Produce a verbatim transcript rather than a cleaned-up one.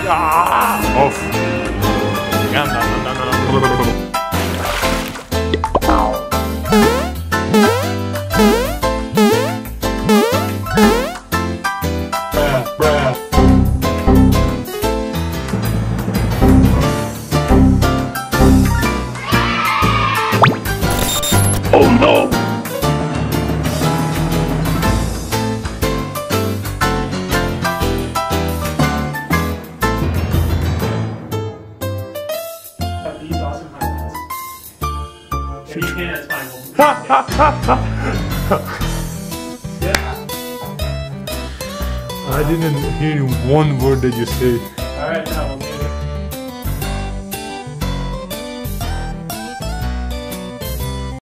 Ah, off. Oh no! These awesome highlights. If you can, that's fine. Yeah. I didn't hear one word that you say. Alright, now we'll do it.